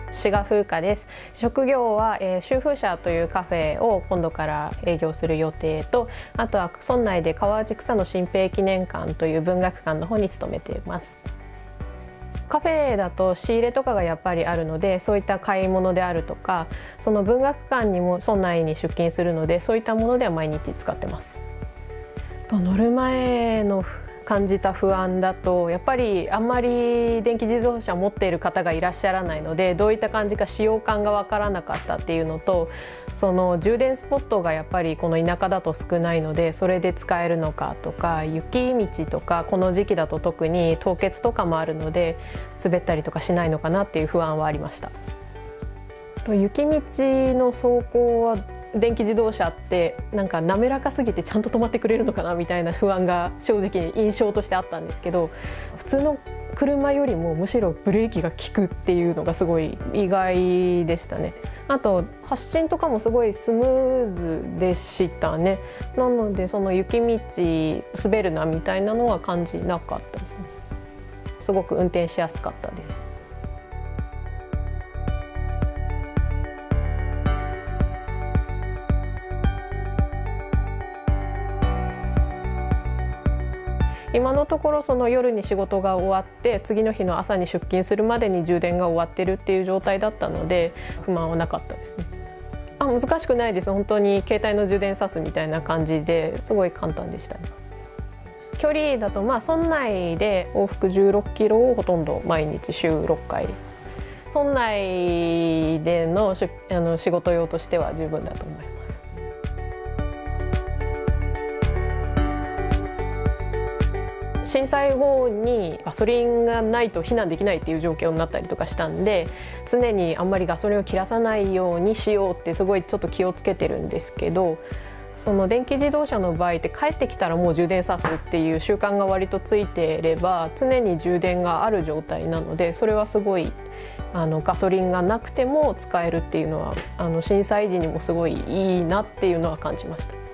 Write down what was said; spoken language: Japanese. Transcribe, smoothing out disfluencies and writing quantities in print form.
志賀風花です。職業は、秋風社というカフェを今度から営業する予定と、あとは村内で川内草野新平記念館という文学館の方に勤めています。カフェだと仕入れとかがやっぱりあるので、そういった買い物であるとか、その文学館にも村内に出勤するので、そういったものでは毎日使ってます。乗る前の感じた不安だと、やっぱりあんまり電気自動車を持っている方がいらっしゃらないので、どういった感じか使用感が分からなかったっていうのと、その充電スポットがやっぱりこの田舎だと少ないので、それで使えるのかとか、雪道とかこの時期だと特に凍結とかもあるので滑ったりとかしないのかなっていう不安はありました。雪道の走行は電気自動車ってなんか滑らかすぎてちゃんと止まってくれるのかなみたいな不安が正直印象としてあったんですけど、普通の車よりもむしろブレーキが効くっていうのがすごい意外でしたね。あと発進とかもすごいスムーズでしたね。なのでその雪道滑るなみたいなのは感じなかったですね。すごく運転しやすかったです。今のところその夜に仕事が終わって次の日の朝に出勤するまでに充電が終わってるっていう状態だったので不満はなかったですね。難しくないです。本当に携帯の充電さすみたいな感じですごい簡単でしたね。距離だと村内で往復16キロをほとんど毎日週6回、村内での仕事用としては十分だと思います。震災後にガソリンがないと避難できないっていう状況になったりとかしたんで、常にあんまりガソリンを切らさないようにしようってすごいちょっと気をつけてるんですけど、その電気自動車の場合って帰ってきたらもう充電さすっていう習慣が割とついていれば常に充電がある状態なので、それはすごいガソリンがなくても使えるっていうのは震災時にもすごいいいなっていうのは感じました。